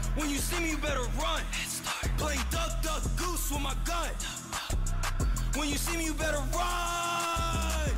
When you see me, you better run. Playing duck, duck, goose with my gun. When you see me, you better run.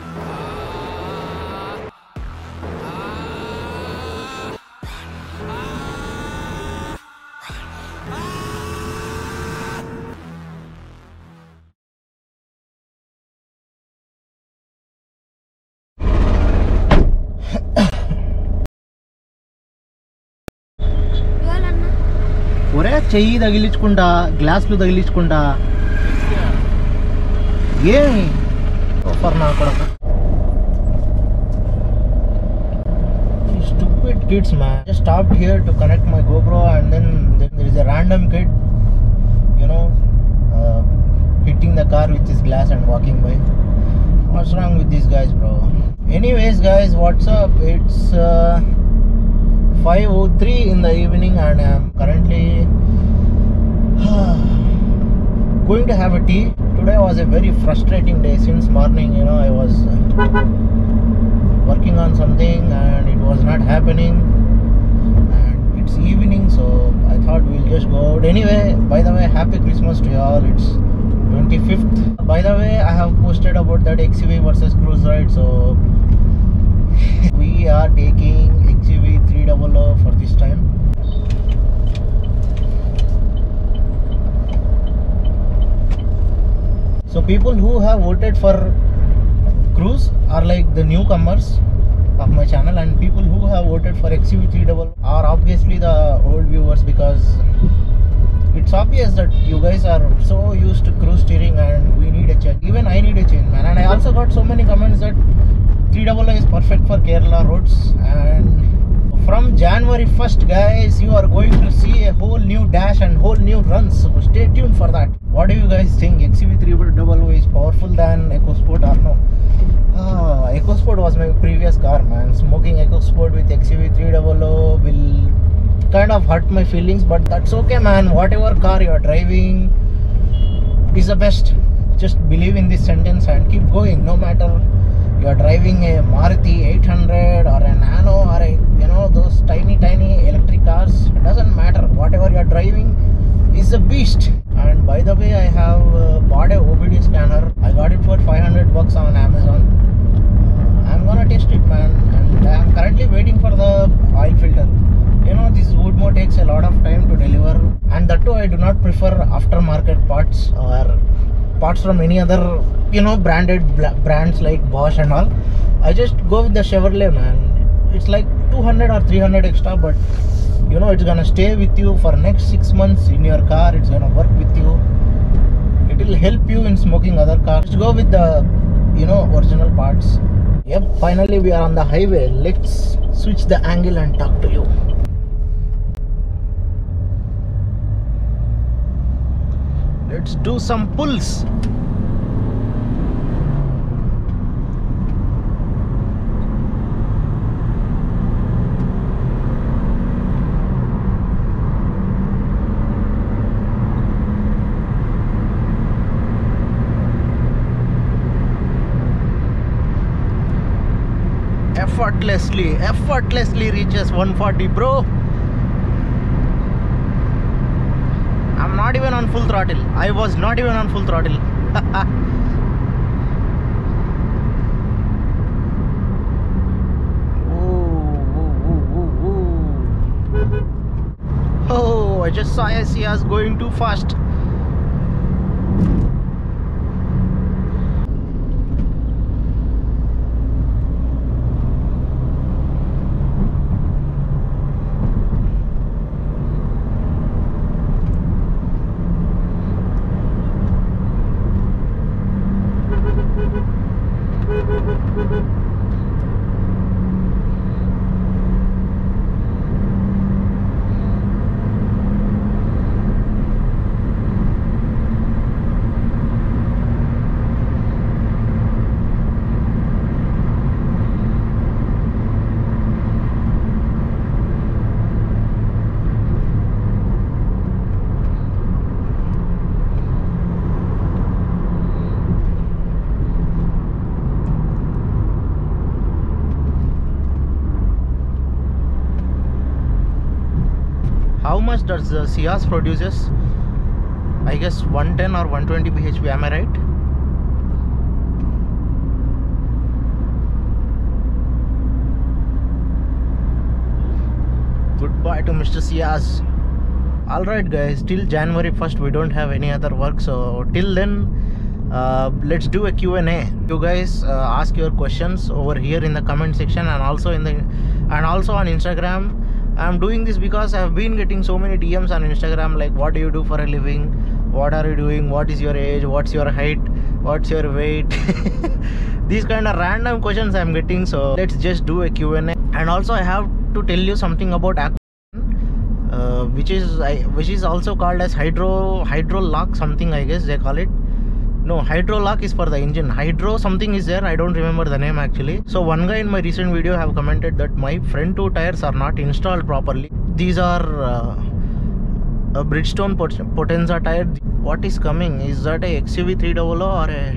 ఒరే చెయ్యి తగిలించుకుంటా గ్లాసులు తగిలించుకుంటా ఏమి offer నా కొడుకు stupid kids man. Just stopped here to connect my GoPro and then there is a random kid hitting the car with his glass and walking by. What's wrong with these guys, bro? Anyways guys, what's up? It's 5:03 in the evening and I'm currently going to have a tea. Today was a very frustrating day. Since morning, I was working on something and it was not happening, and it's evening, so I thought we'll just go out. Anyway, by the way, happy Christmas to you all. It's 25th. By the way, I have posted about that XUV versus Cruise ride, so we are taking XUV 300 for this time. So people who have voted for Cruise are like the newcomers of my channel, and people who have voted for XUV 300 are obviously the old viewers, because it's obvious that you guys are so used to Cruise steering and we need a change. Even I need a change, man. And I also got so many comments that 300 is perfect for Kerala roads, and from January 1st guys, you are going to see a whole new dash and whole new runs, so stay tuned for that. What do you guys think? XUV 300 is powerful than EcoSport or no? EcoSport was my previous car, man. Smoking EcoSport with XUV 300 will kind of hurt my feelings, but that's okay, man. Whatever car you are driving is the best. Just believe in this sentence and keep going. No matter you are driving a Maruti 800 or a Nano or a those tiny electric cars, it doesn't matter. Whatever you are driving is a beast. And by the way, I have bought a OBD scanner. I got it for $500 on Amazon. I'm gonna test it, man, and I'm currently waiting for the oil filter. This Woodmo takes a lot of time to deliver, and that too I do not prefer aftermarket parts or parts from any other branded brands like Bosch and all. I just go with the Chevrolet, man. It's like 200 or 300 extra, but it's gonna stay with you for next 6 months in your car. It's gonna work with you. It will help you in smoking other cars. Just go with the original parts. Yep, finally we are on the highway. Let's switch the angle and talk to you. Let's do some pulls. Effortlessly reaches 140, bro. I'm not even on full throttle. I was not even on full throttle. Oh, I just saw us going too fast. How much does the Ciaz produces? I guess 110 or 120 bhp, am I right? Goodbye to Mr. Ciaz. Alright guys, till January 1st we don't have any other work, so till then let's do a Q&A. You guys ask your questions over here in the comment section, and also on Instagram. I'm doing this because I've been getting so many DMs on Instagram like, what do you do for a living, what are you doing, what is your age, what's your height, what's your weight. These kind of random questions I'm getting, so let's just do a Q&A. And also I have to tell you something about which is also called as hydro lock something, I guess they call it. No, hydro lock is for the engine. Hydro something is there, I don't remember the name actually. So one guy in my recent video have commented that my front two tires are not installed properly. These are a Bridgestone Potenza tire. What is coming? Is that a XUV 300 or a...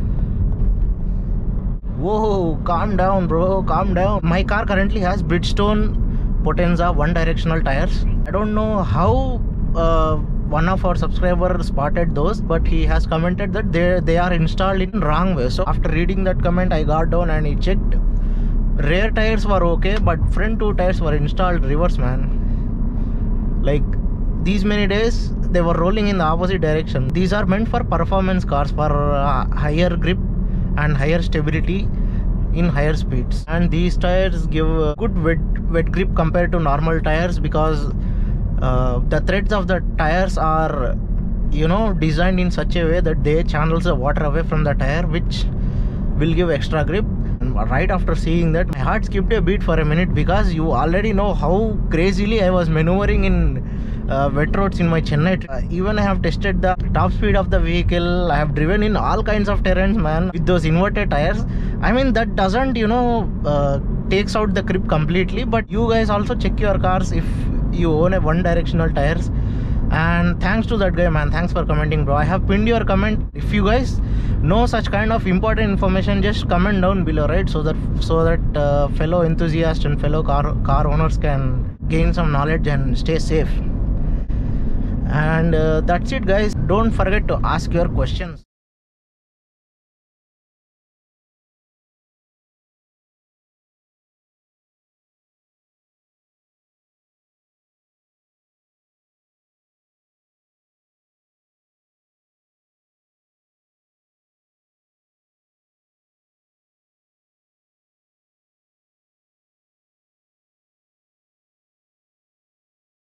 Whoa, calm down bro, calm down. My car currently has Bridgestone Potenza one directional tires. I don't know how one of our subscribers spotted those, but he has commented that they are installed in wrong way. So after reading that comment, I got down and I checked. Rear tires were okay, but front two tires were installed reverse, man. Like these many days they were rolling in the opposite direction. These are meant for performance cars, for higher grip and higher stability in higher speeds. And these tires give a good wet grip compared to normal tires, because the threads of the tires are, you know, designed in such a way that they channels the water away from the tire, which will give extra grip. And right after seeing that, my heart skipped a beat for a minute, because you already know how crazily I was maneuvering in wet roads in my Chennai. Even I have tested the top speed of the vehicle. I have driven in all kinds of terrains, man, with those inverted tires. I mean, that doesn't, you know, takes out the grip completely, but you guys also check your cars if you own a one directional tires. And thanks to that guy, man, thanks for commenting, bro. I have pinned your comment. If you guys know such kind of important information, just comment down below, right, so that fellow enthusiasts and fellow car owners can gain some knowledge and stay safe. And that's it guys. Don't forget to ask your questions.